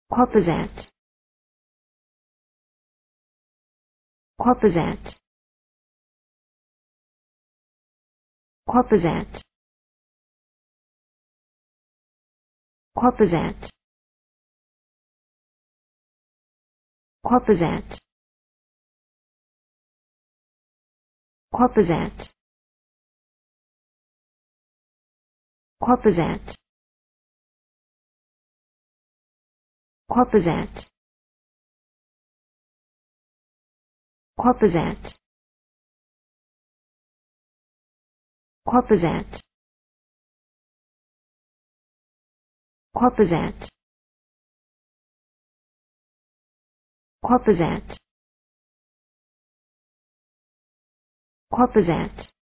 corposant, corposant, corposant, corposant, corposant, corposant, corposant, corposant, corposant, corposant, corposant, corposant, corposant,